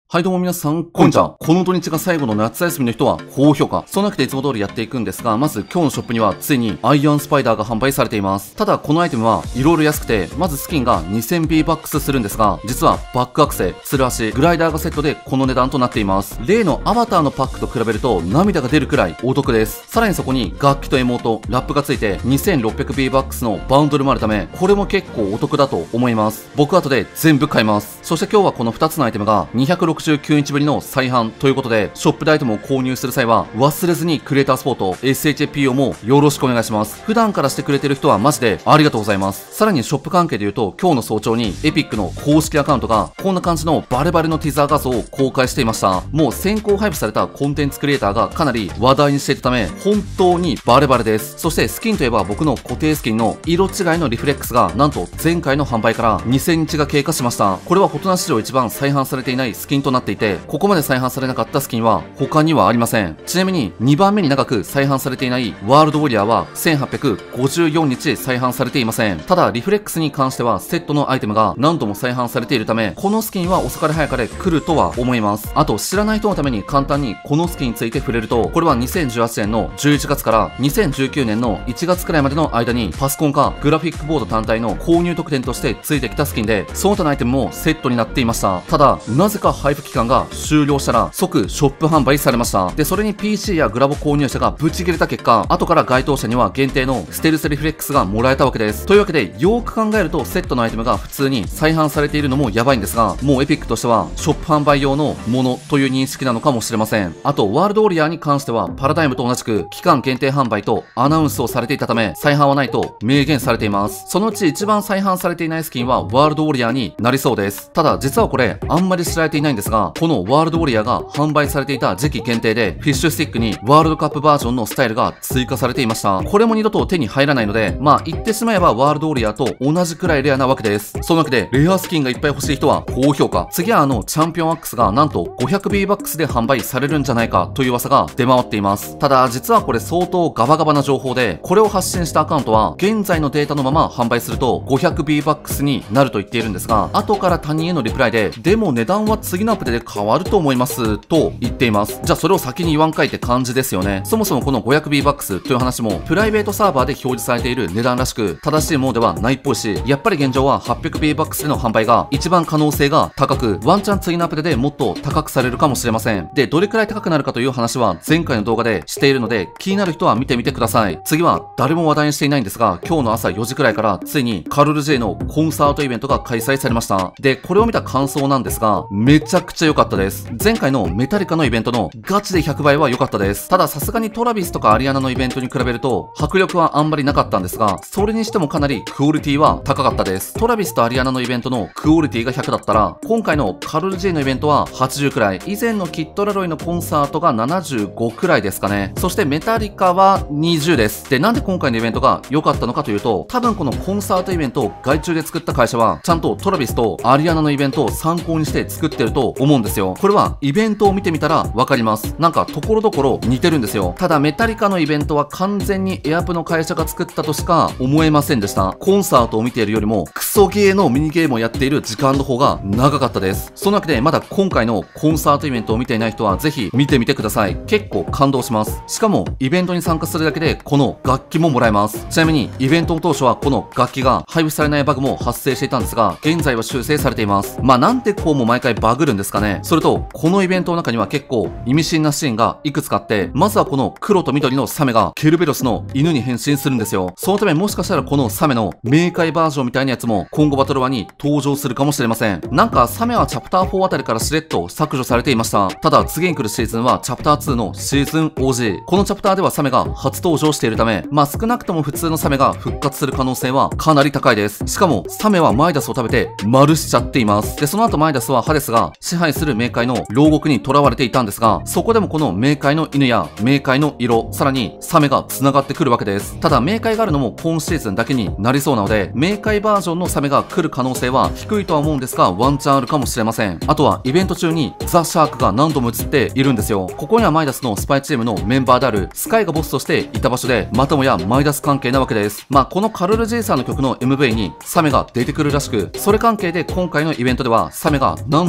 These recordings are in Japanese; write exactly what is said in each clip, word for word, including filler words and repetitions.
はいどうも皆さん、こんにちは。この土日が最後の夏休みの人は高評価。そんなわけでいつも通りやっていくんですが、まず今日のショップにはついにアイアンスパイダーが販売されています。ただこのアイテムはいろいろ安くて、まずスキンが にせんビー バックスするんですが、実はバックアクセ、ツル足、グライダーがセットでこの値段となっています。例のアバターのパックと比べると涙が出るくらいお得です。さらにそこに楽器とエモート、ラップがついて にせんろっぴゃくビー バックスのバウンドルもあるため、これも結構お得だと思います。僕後で全部買います。そして今日はこのふたつのアイテムがにひゃくろくじゅうきゅうインチぶりの再販ということで、ショップでアイテムを購入する際は忘れずにクリエイタースポート エスエイチエーピーオー もよろしくお願いします。普段からしてくれてる人はマジでありがとうございます。さらにショップ関係で言うと、今日の早朝にエピックの公式アカウントがこんな感じのバレバレのティザー画像を公開していました。もう先行配布されたコンテンツクリエイターがかなり話題にしていたため、本当にバレバレです。そしてスキンといえば僕の固定スキンの色違いのリフレックスがなんと前回の販売からにせんにちが経過しました。これはフォトナ史上一番再販されていないスキンとなっていて、ここまで再販されなかったスキンは他にはありません。ちなみににばんめに長く再販されていないワールドウォリアーはせんはっぴゃくごじゅうよっか再販されていません。ただリフレックスに関してはセットのアイテムが何度も再販されているため、このスキンは遅かれ早かれ来るとは思います。あと知らない人のために簡単にこのスキンについて触れると、これはにせんじゅうはちねんのじゅういちがつからにせんじゅうきゅうねんのいちがつくらいまでの間にパソコンかグラフィックボード単体の購入特典としてついてきたスキンで、その他のアイテムもセットになっていました。ただなぜか配布期間が終了したら即ショップ販売されました。でそれに ピーシー やグラボ購入者がブチ切れた結果、後から該当者には限定のステルスリフレックスがもらえたわけです。というわけでよーく考えるとセットのアイテムが普通に再販されているのもやばいんですが、もうエピックとしてはショップ販売用のものという認識なのかもしれません。あとワールドウォリアーに関してはパラダイムと同じく期間限定販売とアナウンスをされていたため、再販はないと明言されています。そのうち一番再販されていないスキンはワールドウォリアーになりそうです。ただ実はこれあんまり知られていないんですが、このワールドウォリアーが販売されていた時期限定でフィッシュスティックにワールドカップバージョンのスタイルが追加されていました。これも二度と手に入らないので、まあ言ってしまえばワールドウォリアーと同じくらいレアなわけです。そのわけでレアスキンがいっぱい欲しい人は高評価。次はあのチャンピオンアックスがなんと ごひゃくビー バックスで販売されるんじゃないかという噂が出回っています。ただ実はこれ相当ガバガバな情報で、これを発信したアカウントは現在のデータのまま販売すると ごひゃくビー バックスになると言っているんですが、後から他人へのリプライででも値段は次のアップデートで変わると思いますと言っています。じゃあそれを先に言わんかいって感じですよね。そもそもこの ごひゃくビー バックスという話もプライベートサーバーで表示されている値段らしく正しいものではないっぽいし、やっぱり現状は はっぴゃくビー バックスでの販売が一番可能性が高く、ワンチャン次のアップデートでもっと高くされるかもしれません。でどれくらい高くなるかという話は前回の動画でしているので、気になる人は見てみてください。次は誰も話題にしていないんですが、今日の朝よじくらいからついにカルル J のコンサートイベントが開催されました。でこれを見た感想なんですが、めちゃくちゃ良かったです。前回のメタリカのイベントのガチでひゃくばいは良かったです。たださすがにトラビスとかアリアナのイベントに比べると迫力はあんまりなかったんですが、それにしてもかなりクオリティは高かったです。トラビスとアリアナのイベントのクオリティがひゃくだったら、今回のカルル J のイベントははちじゅうくらい、以前のキッドラロイのコンサートがななじゅうごくらいですかね。そしてメタリカはにじゅうです。でなんで今回のイベントが良かったのかというと、多分このコンサートイベントを外注で作った会社はちゃんとトラビスとアリアナのイベントを参考にして作ってると思うんですよ。これはイベントを見てみたらわかります。なんかところどころ似てるんですよ。ただメタリカのイベントは完全にエアプの会社が作ったとしか思えませんでした。コンサートを見ているよりもクソゲーのミニゲームをやっている時間の方が長かったです。そのわけでまだ今回のコンサートイベントを見ていない人はぜひ見てみてください。結構感動します。しかもイベントに参加するだけでこの楽器ももらえます。ちなみにイベントの当初はこの楽器が配布されないバグも発生していたんですが、現在は修正されています。まあなんでこうも毎回バグるんですかね。それとこのイベントの中には結構意味深なシーンがいくつかあって、まずはこの黒と緑のサメがケルベロスの犬に変身するんですよ。そのためもしかしたらこのサメの冥界バージョンみたいなやつも今後バトルワンに登場するかもしれません。なんかサメはチャプターフォーあたりからしれっと削除されていました。ただ次に来るシーズンはチャプターツーのシーズン オージー、 このチャプターではサメが初登場しているため、まあ少なくとも普通のサメが復活する可能性はかなり高いです。しかもサメはマイダスを食べて丸しちゃっています。でその後マイダスはハデスが支配する冥界の牢獄に囚われていたんですが、そこでもこの冥界の犬や冥界の色、さらにサメが繋がってくるわけです。ただ冥界があるのも今シーズンだけになりそうなので、冥界バージョンのサメが来る可能性は低いとは思うんですが、ワンチャンあるかもしれません。あとはイベント中にザ・シャークが何度も映っているんですよ。ここにはマイダスのスパイチームのメンバーであるスカイがボスとしていた場所で、またもやマイダス関係なわけです。まあこのカルル J さんの曲の エムブイ にサメが出てくるらしく、それ関係で今回のイベントではサメが何度も出て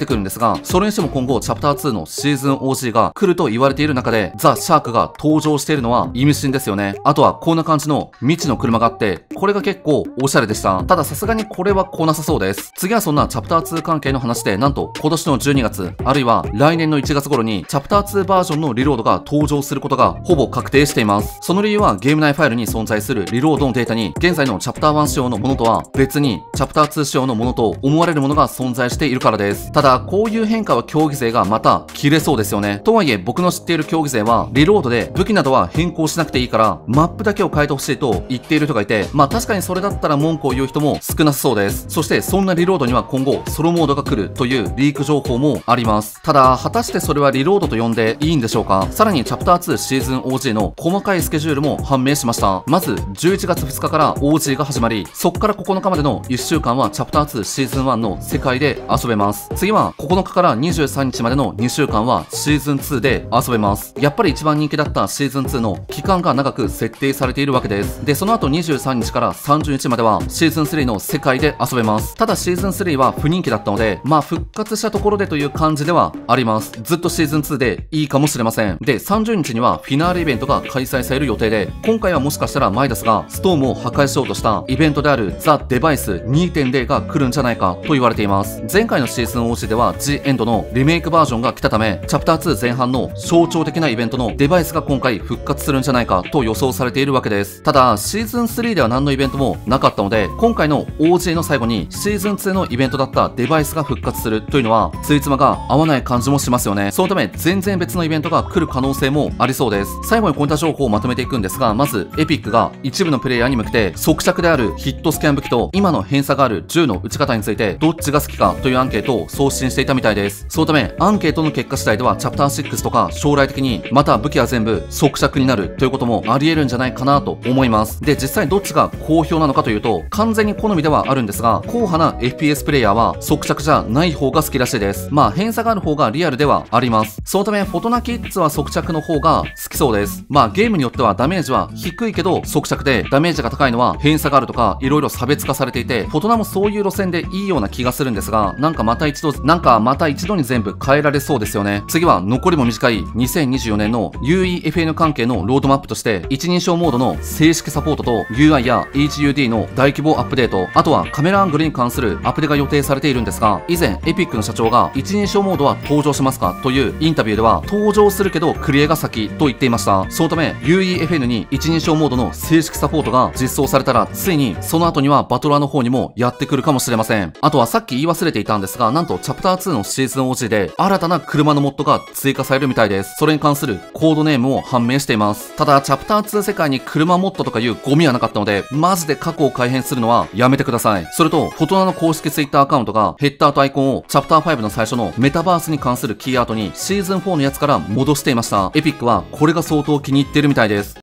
てくるんですが、それにしても今後チャプターツーのシーズン オージー が来ると言われている中で、ザ・シャークが登場しているのは意味深ですよね。あとはこんな感じの未知の車があって、これが結構おしゃれでした。たださすがにこれは来なさそうです。次はそんなチャプターツー関係の話で、なんと今年のじゅうにがつ、あるいは来年のいちがつ頃にチャプターツーバージョンのリロードが登場することがほぼ確定しています。その理由はゲーム内ファイルに存在するリロードのデータに現在のチャプターワン仕様のものとは別にチャプターツー仕様のものと思われるものが存在しているからです。ただこういう変化は競技勢がまた切れそうですよね。とはいえ僕の知っている競技勢はリロードで武器などは変更しなくていいからマップだけを変えてほしいと言っている人がいて、まあ確かにそれだったら文句を言う人も少なさそうです。そしてそんなリロードには今後ソロモードが来るというリーク情報もあります。ただ果たしてそれはリロードと呼んでいいんでしょうか。さらにチャプターツーシーズン オージー の細かいスケジュールも判明しました。まずじゅういちがつふつかから オージー が始まり、そこからここのかまでのいっしゅうかんはチャプターツーシーズンワンの世界で遊べます。次はここのかからにじゅうさんにちまでのにしゅうかんはシーズンツーで遊べます。やっぱり一番人気だったシーズンツーの期間が長く設定されているわけです。でその後にじゅうさんにちからさんじゅうにちまではシーズンスリーの世界で遊べます。ただシーズンスリーは不人気だったので、まあ復活したところでという感じではあります。ずっとシーズンツーでいいかもしれません。でさんじゅうにちにはフィナーレイベントが開催される予定で、今回はもしかしたら前ですがストームを破壊しようとしたイベントであるザ・デバイス にてんゼロ が来るんじゃないかと言われています。前回のシーズン オージー では ジ・エンドのリメイクバージョンが来たため、チャプターツー前半の象徴的なイベントのデバイスが今回復活するんじゃないかと予想されているわけです。ただシーズンスリーでは何のイベントもなかったので、今回の オージー の最後にシーズンツーのイベントだったデバイスが復活するというのはついつまが合わない感じもしますよね。そのため全然別のイベントが来る可能性もありそうです。最後にこういった情報をまとめていくんですが、まずエピックが一部のプレイヤーに向けて即着であるヒットスキャン武器と今の偏差がある銃の撃ち方についてどっちが好きかというアンケートを送信していたみたいです。そのためアンケートの結果次第ではチャプターシックスとか将来的にまた武器は全部即着になるということもあり得るんじゃないかなと思います。で実際どっちが好評なのかというと、完全に好みではあるんですが、硬派な エフピーエス プレイヤーは即着じゃない方が好きらしいです。まあ偏差がある方がリアルではあります。そのためフォトナキッズは即着の方が好きそうです。まあゲームによってはダメージは低いけど即着で、ダメージが高いのは偏差があるとかいろいろ差別化されていて、フォトナもそういう路線でいいような気がするんですが、なんかまた一度なんかまた一度に全部変えられそうですよね。次は残りも短いにせんにじゅうよねんの ユーイーエフエヌ 関係のロードマップとして、一人称モードの正式サポートと ユーアイ や エイチユーディー の大規模アップデート、あとはカメラアングルに関するアップデが予定されているんですが、以前エピックの社長が一人称モードは登場しますかというインタビューでは登場するけどクリエが先と言っていました。そのため ユーイーエフエヌ に一人称モードの正式サポートが実装されたら、ついにその後にはバトラーの方にもやってくるかもしれません。あとはさっき言い忘れていたんですが、なんとチャプターツーのシーズン オージー で新たな車のモッドが追加されるみたいです。それに関するコードネームも判明しています。ただチャプターツー世界に車モッドとかいうゴミはなかったので、マジで過去を改変するのはやめてください。それとフォトナの公式ツイッターアカウントがヘッダーとアイコンをチャプターファイブの最初のメタバースに関するキーアートにシーズンフォーのやつから戻していました。エピックはこれが相当気に入っているみたいです。